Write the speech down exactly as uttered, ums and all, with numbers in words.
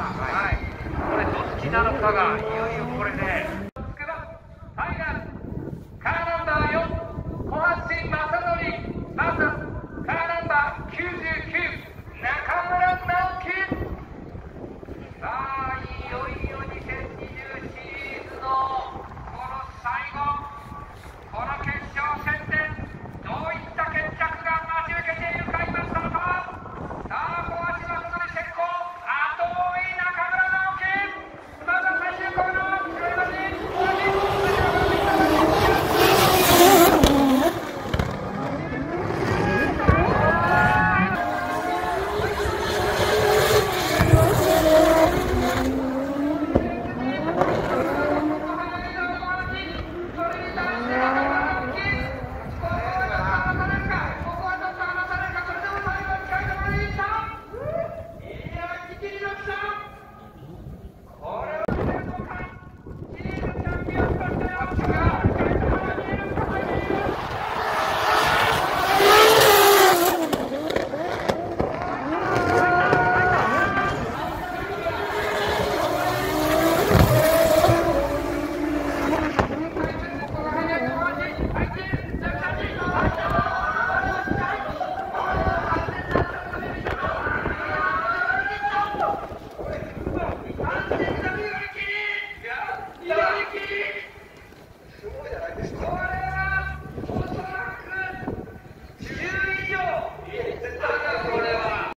はい、これどっちなのかがいよいよこれでつくばファイナルカーナンバーよん小橋正則 ブイエス カーナンバーきゅうじゅうきゅう中村直樹。さあ